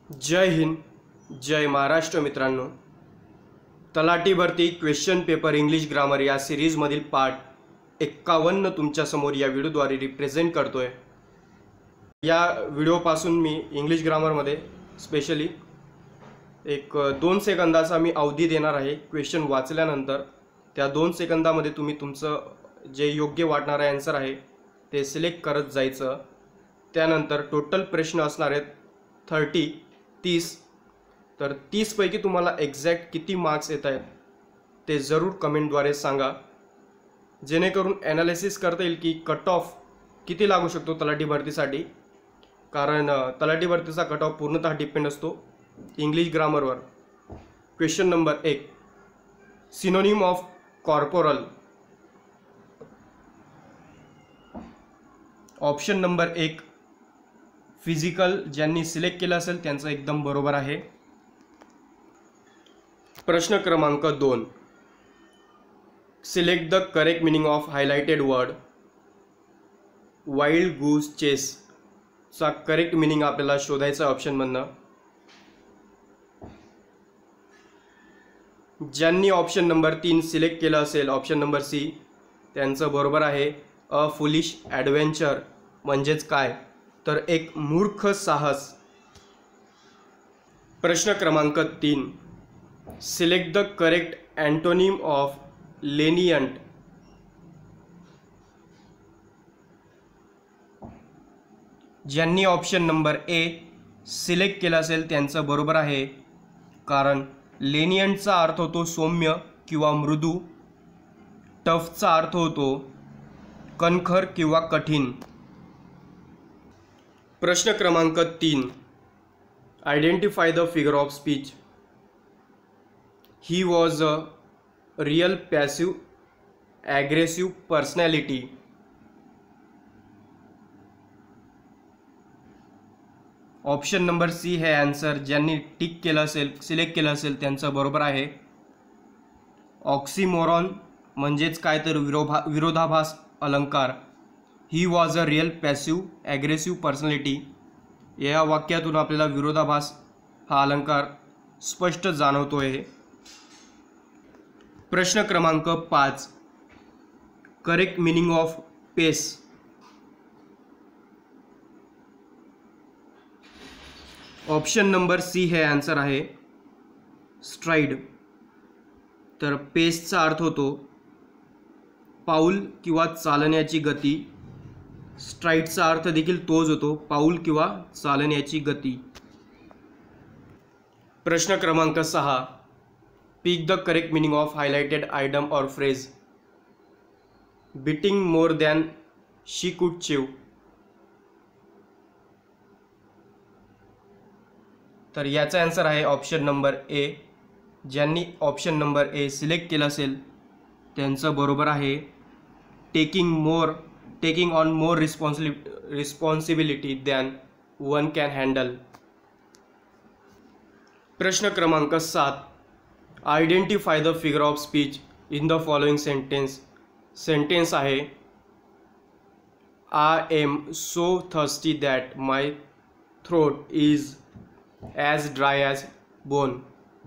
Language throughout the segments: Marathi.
जय हिंद, जय महाराष्ट्र मित्रांनो. तलाठी भरती क्वेश्चन पेपर इंग्लिश ग्रामर या सिरीजमधील पार्ट 51 तुमच्यासमोर या व्हिडिओद्वारे रिप्रेझेंट करतोय. या व्हिडिओपासून मी इंग्लिश ग्रामरमध्ये स्पेशली एक 2 सेकंदाचा मी अवधी देणार आहे. क्वेश्चन वाचल्यानंतर त्या 2 सेकंदामध्ये तुम्ही तुमचं जे योग्य वाटणारं आन्सर आहे ते सिलेक्ट करत जायचं. त्यानंतर टोटल प्रश्न असणार आहेत 30. तर 30 पैकी तुम्हाला एक्झॅक्ट किती मार्क्स येत आहेत ते जरूर कमेंटद्वारे सांगा, जेणेकरून ॲनालिसिस करता येईल की कट ऑफ किती लागू शकतो तलाठी भरतीसाठी. कारण तलाठी भरतीचा कट ऑफ पूर्णतः डिपेंड असतो इंग्लिश ग्रामरवर. Question number 1, synonym of corporal. Option number 1 physical. ज्यांनी सिलेक्ट केलं असेल त्यांचं एकदम बरोबर आहे. प्रश्न क्रमांक 2, select the correct meaning of highlighted word. Wild goose chase चा करेक्ट मिनिंग आपल्याला शोधायचा ऑप्शनमधनं. ज्यांनी ऑप्शन नंबर 3 सिलेक्ट केलं असेल, ऑप्शन नंबर सी, त्यांचं बरोबर आहे. अ फुलिश ॲडव्हेंचर म्हणजेच काय, तर एक मूर्ख साहस. प्रश्न क्रमांक 3, select the correct antonym of lenient. ज्यांनी ऑप्शन नंबर ए सिलेक्ट केला असेल त्यांचं बरोबर आहे. कारण लेनियंटचा अर्थ होतो सौम्य किंवा मृदू. टफचा अर्थ होतो कणखर किंवा कठीण. प्रश्न क्रमांक 3, identify the figure of speech. He was a real passive aggressive personality. Option number C हे आन्सर. ज्यांनी टिक केलं असेल, सिलेक्ट केलं असेल त्यांचं बरोबर आहे. ऑक्सिमोरॉन म्हणजेच काय, तर विरोधाभास अलंकार. He was a real passive aggressive personality. या वाक्यातून आपल्याला विरोधाभास हा अलंकार स्पष्ट जाणवतो आहे. प्रश्न क्रमांक 5, correct meaning of pace. Option number C हे आन्सर आहे. स्ट्राइड. तर पेसचा अर्थ होतो पाऊल किंवा चालण्याची गती. स्ट्राइडचा अर्थ देखील तोच होतो, पाऊल किंवा चालण्याची गती. प्रश्न क्रमांक 6, pick the correct meaning of highlighted item or phrase. Beating more than she could chew. तर याचा आन्सर आहे ऑप्शन नंबर ए. ज्यांनी ऑप्शन नंबर ए सिलेक्ट केलं असेल त्यांचं बरोबर आहे. Taking on more responsibility than one can handle. प्रश्न क्रमांक 7, identify the figure of speech in the following sentence. Sentence आहे, I am so thirsty that my throat is as dry as bone.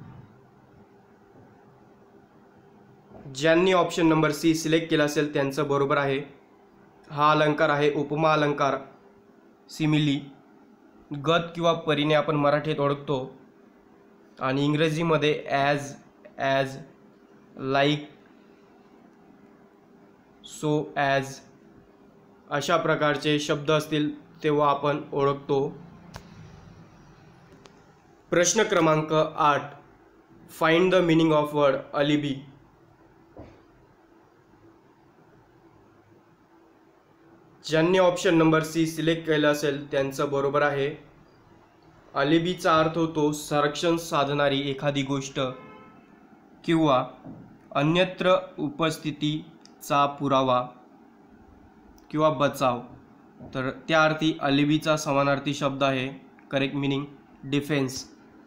ज्यांनी ऑप्शन नंबर सी सिलेक्ट केला असेल त्यांचं बरोबर आहे. हा अलंकार आहे उपमा अलंकार, सिमिली. गत किंवा परीने आपण मराठीत ओळखतो आणि इंग्रजीमध्ये ॲज, लाईक, सो ॲज अशा प्रकारचे शब्द असतील तेव्हा आपण ओळखतो. प्रश्न क्रमांक 8, find the meaning of word alibi. ज्यांनी ऑप्शन नंबर सी सिलेक्ट केलं असेल त्यांचं बरोबर आहे. अलिबीचा अर्थ होतो संरक्षण साधणारी एखादी गोष्ट किंवा अन्यत्र उपस्थितीचा पुरावा किंवा बचाव. तर त्या अर्थी अलिबीचा समानार्थी शब्द आहे. Correct meaning defence.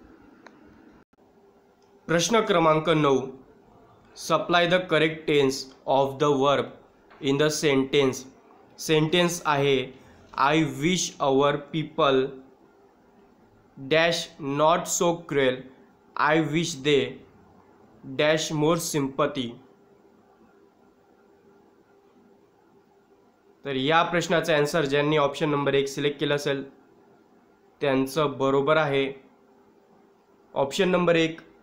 प्रश्न क्रमांक 9, supply the correct tense of the verb in the sentence. Sentence आहे, I wish our people dash not so cruel, I wish they dash more sympathy. तर या प्रश्नाचा आन्सर ज्यांनी ऑप्शन नंबर 1 सिलेक्ट केला असेल त्यांचं बरोबर आहे. ऑप्शन नंबर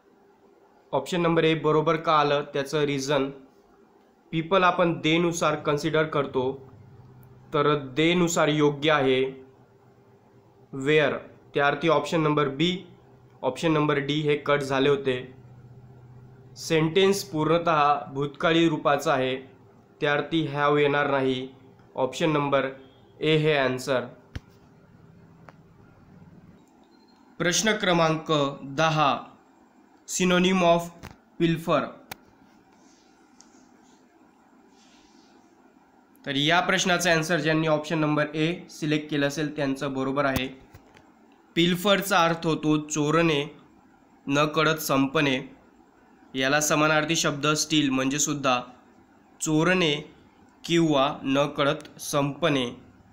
ए बरोबर का आलं त्याचं रिझन, पीपल आपण दे नुसार कन्सिडर करतो तर दे नुसार योग्य आहे. वेअर त्या अर्थी option number B, option number D हे कट झाले होते. सेंटेन्स पूर्णतः भूतकाळी रूपाचा आहे त्या अर्थी हॅव येणार नाही. ऑप्शन नंबर ए हे आन्सर. प्रश्न क्रमांक 10 सिनोनिम ऑफ पिल्फर. तर या प्रश्नाचा आन्सर ज्यांनी ऑप्शन नंबर ए सिलेक्ट केलं असेल त्यांचं बरोबर आहे. पिल्फरचा अर्थ होतो चोरणे, न कळत संपणे. याला समानार्थी शब्द स्टील म्हणजे सुद्धा चोरणे किंवा न कळत संपणे.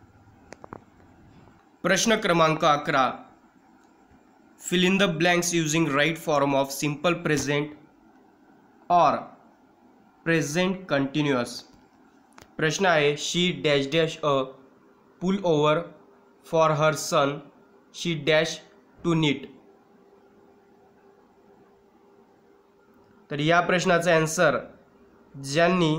प्रश्न क्रमांक 11 fill in the blanks using right form of simple present or present continuous. प्रश्न आहे she dash dash a pull over for her son, she dash to knit. तर या प्रश्नाचा आन्सर ज्यांनी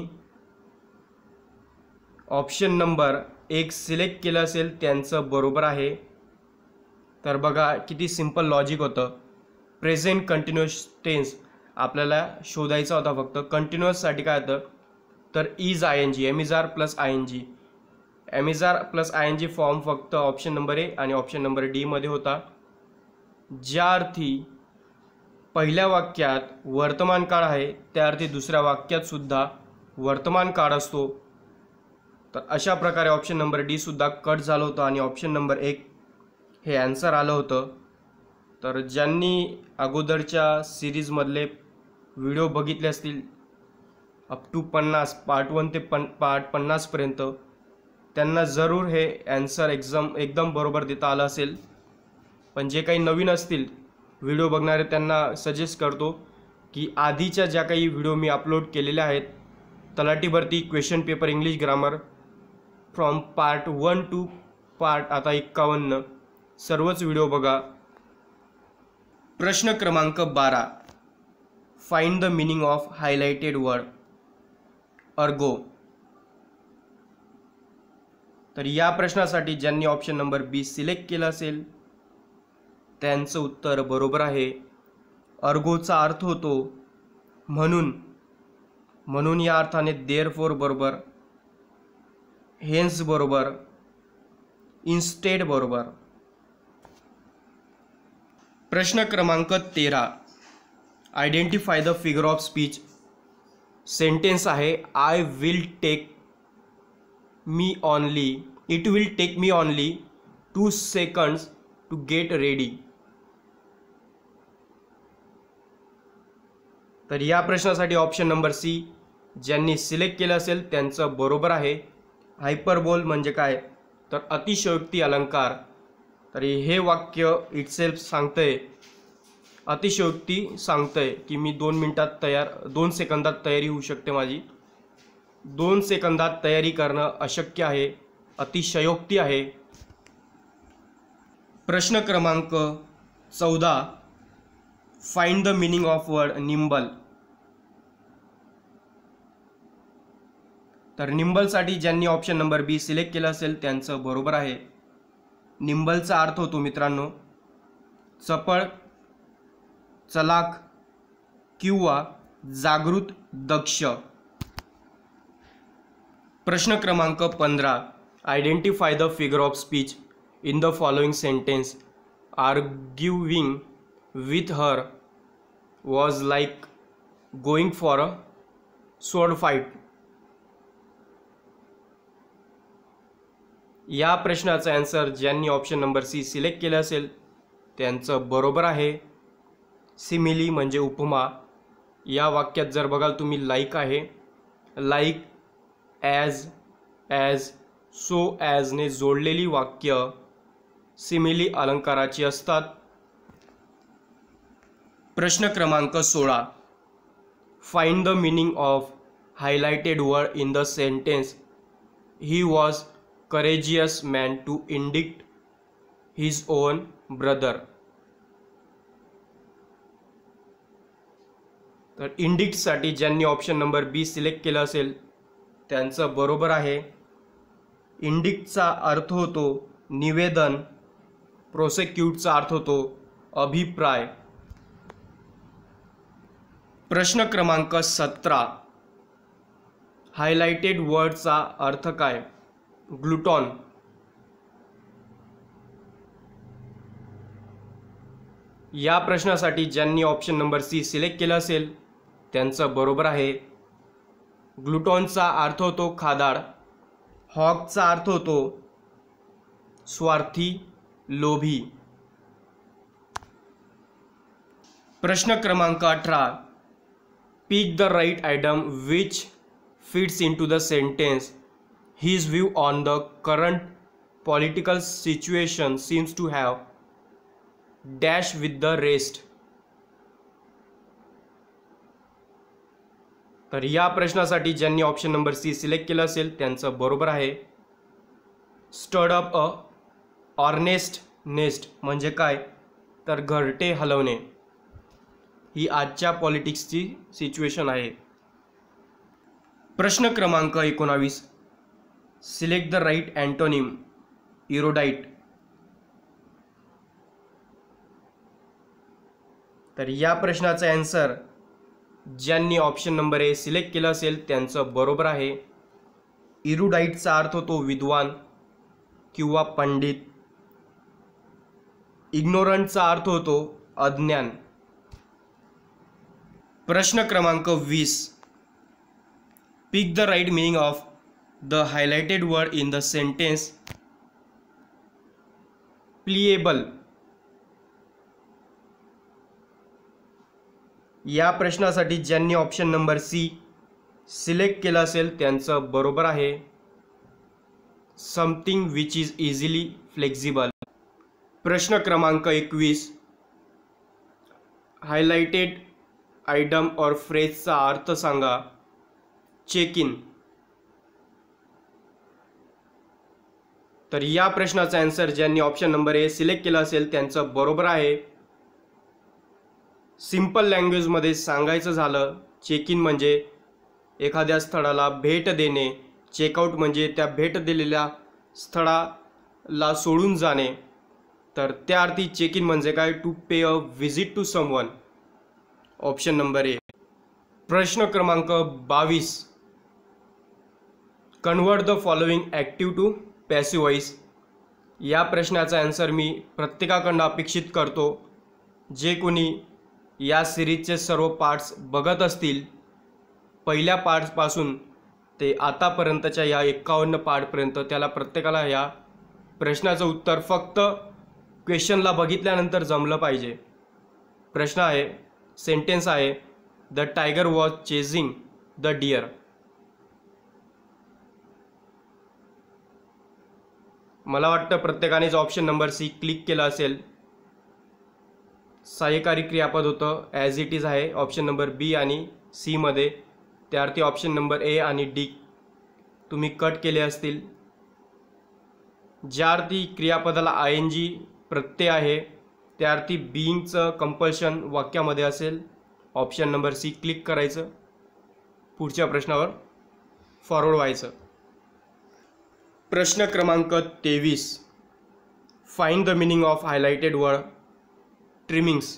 ऑप्शन नंबर 1 सिलेक्ट केलं असेल त्यांचं बरोबर आहे. तर बघा किती सिंपल लॉजिक होतं. प्रेझेंट कंटिन्युअस टेन्स आपल्याला शोधायचा होता फक्त. कंटिन्युअससाठी काय होतं तर is I N G, am is are plus I N G. Am is are plus I N G form फक्त ऑप्शन नंबर ए आणि ऑप्शन नंबर डी मध्ये होता. ज्या अर्थी पहिल्या वाक्यात वर्तमान काळ आहे त्या अर्थी दुसऱ्या वाक्यात सुद्धा वर्तमान काळ असतो. तर अशा प्रकारे ऑप्शन नंबर डी सुद्धा कट झालं होतं आणि ऑप्शन नंबर 1 हे आन्सर आलं होतं. तर ज्यांनी अगोदरच्या सिरीजमधले व्हिडिओ बघितले असतील अप टू 50 पार्ट 1 ते पार्ट 50पर्यंत त्यांना जरूर हे आन्सर एकदम बरोबर देता आलं असेल. पण जे काही नवीन असतील व्हिडिओ बघणारे त्यांना सजेस्ट करतो की आधीच्या ज्या काही व्हिडिओ मी अपलोड केलेल्या आहेत तलाठी भरती question paper English grammar from part 1 to part आता 51 सर्वच व्हिडिओ बघा. प्रश्न क्रमांक 12 find the meaning of highlighted word ergo. तर या प्रश्नासाठी ज्यांनी ऑप्शन नंबर बी सिलेक्ट केलं असेल त्यांचं उत्तर बरोबर आहे. अर्गोचा अर्थ होतो म्हणून या अर्थाने देअरफॉर बरोबर, हेन्स बरोबर, इन्स्टेड बरोबर. प्रश्न क्रमांक 13 identify the figure of speech. Sentence आहे I will take me only, it will take me only 2 seconds to get ready. तर या प्रश्नासाठी ऑप्शन नंबर सी ज्यांनी सिलेक्ट केलं असेल त्यांचं बरोबर आहे. हायपरबोल म्हणजे काय तर अतिशयोक्ती अलंकार. तर हे वाक्य इटसेल्फ सांगतंय, अतिशयोक्ती सांगतंय की मी 2 सेकंदात तयारी होऊ शकते माझी. 2 सेकंदात तयारी करणं अशक्य आहे, अतिशयोक्ती आहे. प्रश्न क्रमांक 14 find the meaning of word nimble. तर निम्बलसाठी ज्यांनी ऑप्शन नंबर बी सिलेक्ट केलं असेल त्यांचं बरोबर आहे. निम्बलचा अर्थ होतो मित्रांनो चपळ, चलाख किंवा जागृत, दक्ष. प्रश्न क्रमांक 15 identify the figure of speech in the following sentence. Arguing with her was like going for a sword fight. या प्रश्नाचा आन्सर ज्यांनी ऑप्शन नंबर सी सिलेक्ट केलं असेल त्यांचं बरोबर आहे. सिमिली म्हणजे उपमा. या वाक्यात जर बघाल तुम्ही लाईक आहे, लाईक, ॲज, सो ॲजने जोडलेली वाक्य सिमिली अलंकाराची असतात. प्रश्न क्रमांक 16. Find the meaning of highlighted word in the sentence he was courageous man to indict his own brother. तर इंडिक्टसाठी ज्यांनी ऑप्शन नंबर बी सिलेक्ट केला असेल त्यांचं बरोबर आहे. इंडिक्टचा अर्थ होतो निवेदन, प्रोसेक्यूटचा अर्थ होतो अभिप्राय. प्रश्न क्रमांक 17. हायलाइटेड वर्डचा अर्थ काय? ग्लुटॉन. या प्रश्नासाठी ज्यांनी ऑप्शन नंबर सी सिलेक्ट केला असेल त्यांचं बरोबर आहे. ग्लुटॉनचा अर्थ होतो खादाड. हॉगचा अर्थ होतो स्वार्थी, लोभी. प्रश्न क्रमांक 18. Pick the right item which fits into the sentence his view on the current political situation seems to have dash with the rest. तर या प्रश्नासाठी ज्यांनी ऑप्शन नंबर सी सिलेक्ट केला असेल त्यांचं बरोबर आहे. Stir up a hornet's nest म्हणजे काय? तर घरटे हलवणे. ही आजच्या पॉलिटिक्सची सिच्युएशन आहे. प्रश्न क्रमांक 19. Select the right antonym erudite. तर या प्रश्नाचा आन्सर ज्यांनी ऑप्शन नंबर ए सिलेक्ट केला असेल त्यांचं बरोबर आहे. इरुडाईटचा अर्थ होतो विद्वान किंवा पंडित. इग्नोरंटचा अर्थ होतो अज्ञान. प्रश्न क्रमांक 20. Pick the right meaning of the highlighted word in the sentence pliable. या प्रश्नासाठी ज्यांनी ऑप्शन नंबर सी सिलेक्ट केला असेल त्यांचं बरोबर आहे. Something which is easily flexible. प्रश्न क्रमांक 21. हायलाइटेड आयटम और फ्रेजचा अर्थ सांगा. Check in. तर या प्रश्नाचा आन्सर ज्यांनी ऑप्शन नंबर ए सिलेक्ट केला असेल त्यांचं बरोबर आहे. सिंपल लँग्वेजमध्ये सांगायचं झालं चेक इन म्हणजे एखाद्या स्थळाला भेट देणे. चेकआउट म्हणजे त्या भेट दिलेल्या स्थळाला सोडून जाणे. तर त्या अर्थी चेक इन म्हणजे काय? To pay a visit to someone. Option number A. प्रश्न क्रमांक 22. Convert the following active to passive voice. या प्रश्नाचा आन्सर मी प्रत्येकाकडून अपेक्षित करतो जे कोणी या सिरीजचे सर्व पार्ट्स बघत असतील पहिल्या पार्ट्सपासून ते आतापर्यंतच्या या 51 पार्टपर्यंत त्याला प्रत्येकाला या प्रश्नाचं उत्तर फक्त क्वेश्चनला बघितल्यानंतर जमलं पाहिजे. प्रश्न आहे, सेंटेन्स आहे the tiger was chasing the deer. मला वाटतं प्रत्येकानेच ऑप्शन नंबर सी क्लिक केला असेल. सहाय्यकारी क्रियापद होतं ॲज इट इज आहे ऑप्शन नंबर बी आणि सी मध्ये. त्या अर्थी ऑप्शन नंबर ए आणि डी तुम्ही कट केले असतील. ज्या अर्थी क्रियापदाला आय एन जी प्रत्यय आहे त्या अर्थी बीइंगचं कंपल्शन वाक्यामध्ये असेल. ऑप्शन नंबर सी क्लिक करायचं. पुढच्या प्रश्नावर फॉरवर्ड व्हायचं. प्रश्न क्रमांक 23. Find the meaning of highlighted word trimmings.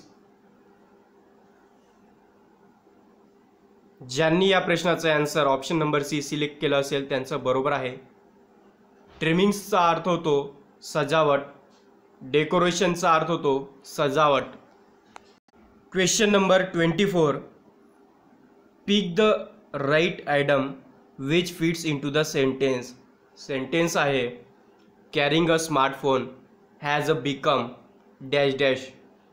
ज्यांनी या प्रश्नाचा answer option number C select केला असेल त्यांचं बरोबर आहे. ट्रिमिंग्सचा अर्थ होतो सजावट. डेकोरेशनचा अर्थ होतो सजावट. Question number 24. Pick the right item which fits into the sentence. Sentence आहे carrying a smartphone has a become dash dash.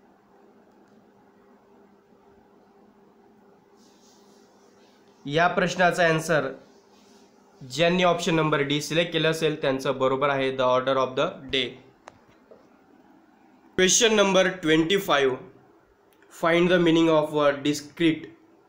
या प्रश्नाचा आन्सर ज्यांनी ऑप्शन नंबर डी सिलेक्ट केलं असेल त्यांचं बरोबर आहे the order of the day. Question number 25. Find the meaning of word discreet.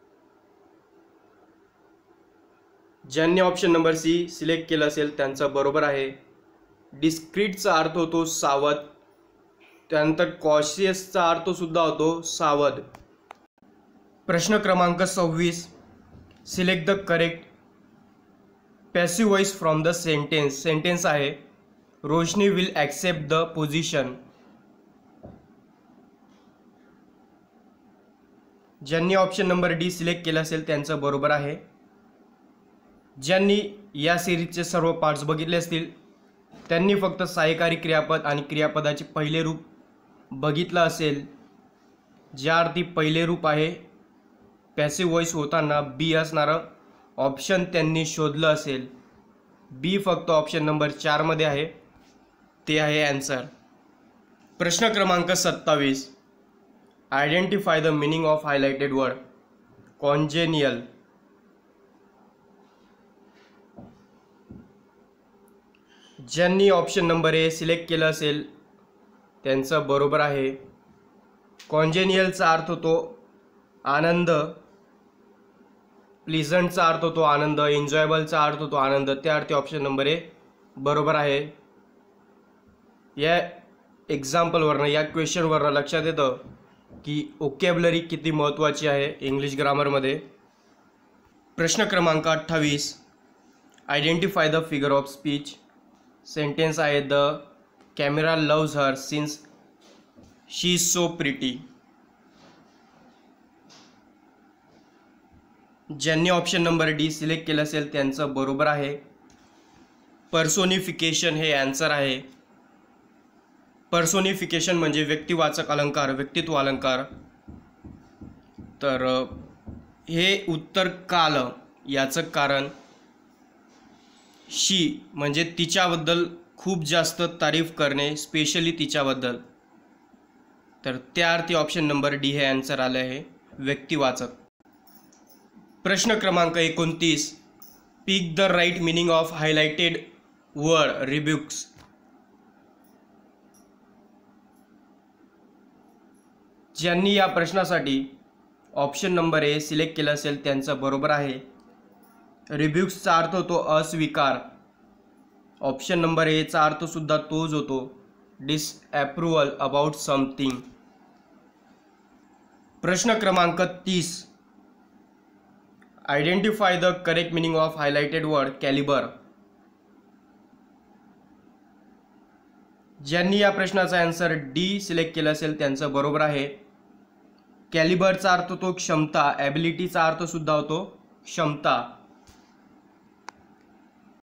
ज्यांनी ऑप्शन नंबर सी सिलेक्ट केलं असेल त्यांचं बरोबर आहे. डिस्क्रीटचा अर्थ होतो सावध. त्यानंतर कॉशियसचा अर्थ सुद्धा होतो सावध. प्रश्न क्रमांक 26. Select the correct passive voice from the sentence. Sentence आहे Roshni will accept the position. ज्यांनी ऑप्शन नंबर डी सिलेक्ट केलं असेल त्यांचं बरोबर आहे. ज्यांनी या सिरीजचे सर्व पार्ट्स बघितले असतील त्यांनी फक्त सहाय्यकारी क्रियापद आणि क्रियापदाचे पहिले रूप बघितलं असेल. ज्या अर्थी पहिले रूप आहे पॅसिव्ह वॉइस होताना बी असणारं ऑप्शन त्यांनी शोधलं असेल. बी फक्त ऑप्शन नंबर 4 मध्ये आहे, ते आहे ॲन्सर. प्रश्न क्रमांक 27. Identify the meaning of highlighted word. Congenial. ज्यांनी ऑप्शन नंबर ए सिलेक्ट केलं असेल त्यांचं बरोबर आहे. कॉन्जेनियलचा अर्थ होतो आनंद. प्लीझंटचा अर्थ होतो आनंद. एन्जॉयबलचा अर्थ होतो आनंद. त्या अर्थी ऑप्शन नंबर ए बरोबर आहे. या एक्झाम्पलवरनं या क्वेश्चनवरनं लक्षात येतं की ओकॅब्युलरी किती महत्त्वाची आहे इंग्लिश ग्रामरमध्ये. प्रश्न क्रमांक 28. Identify the figure of speech. Sentence आहे the camera loves her since she is so pretty. ज्यांनी ऑप्शन नंबर डी सिलेक्ट केलं असेल त्यांचं बरोबर आहे. पर्सोनिफिकेशन हे ॲन्सर आहे. पर्सोनिफिकेशन म्हणजे व्यक्तिवाचक अलंकार, व्यक्तित्व अलंकार. तर हे उत्तर का आलं याचं कारण शी म्हणजे तिच्याबद्दल खूप जास्त तारीफ करणे, स्पेशली तिच्याबद्दल. तर त्या अर्थी ऑप्शन नंबर डी हे ॲन्सर आले आहे व्यक्तिवाचक. प्रश्न क्रमांक 29. Pick the right meaning of highlighted word rebukes. ज्यांनी या प्रश्नासाठी ऑप्शन नंबर ए सिलेक्ट केलं असेल त्यांचं बरोबर आहे. रिब्युक्सचा अर्थ होतो अस्वीकार. ऑप्शन नंबर एचा अर्थसुद्धा तोच होतो डिसअप्रुव्हल अबाउट समथिंग. प्रश्न क्रमांक 30. Identify the correct meaning of highlighted word calibre. ज्यांनी या प्रश्नाचा आन्सर डी सिलेक्ट केलं असेल त्यांचं बरोबर आहे. कॅलिबरचा अर्थ होतो क्षमता. ॲबिलिटीचा अर्थसुद्धा होतो क्षमता.